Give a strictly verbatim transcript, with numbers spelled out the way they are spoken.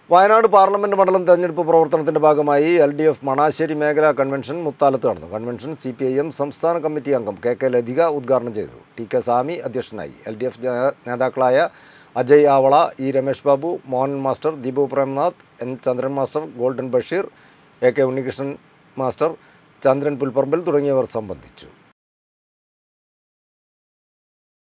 Wayanad parliament മണ്ഡലം തെരഞ്ഞെടുപ്പ് പ്രവർത്തനത്തിന്റെ ഭാഗമായി എൽ ഡി എഫ് മണാശ്ശേരി മേഖലാ കൺവെൻഷൻ മുത്താലത്ത് നടന്നു. Convention C P I M സംസ്ഥാന കമ്മിറ്റി അംഗം കെ കെ ലതിക ഉദ്ഘാടനം ചെയ്തു. ടി കെ സാമി അധ്യക്ഷനായി. എൽ ഡി എഫ് നേതാക്കളായ Ajay Avala, E Ramesh Babu, Mohan master, Deepu Premnath, N Chandran master, golden Basheer, A K Unnikrishnan master, Chandran Pulparambil തുടങ്ങിയവർ സംബന്ധിച്ചു.